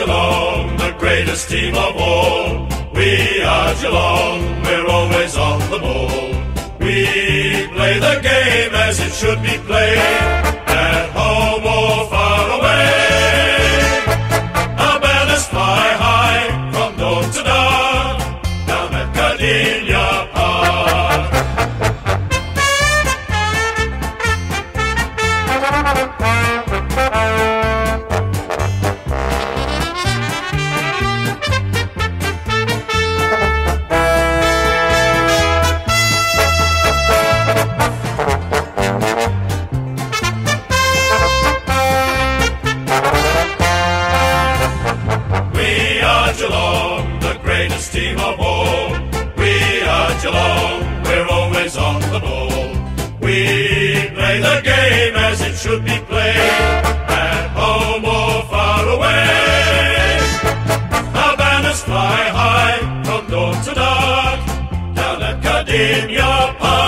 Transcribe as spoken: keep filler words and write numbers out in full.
Geelong, the greatest team of all. We are Geelong, we're always on the ball. We play the game as it should be played, at home or far away. Our banners fly high from dawn to dark, down at Gardenia Park. Geelong, the greatest team of all. We are Geelong, we're always on the ball. We play the game as it should be played, at home or far away. Our banners fly high from dawn to dark, down at Gardenia Park.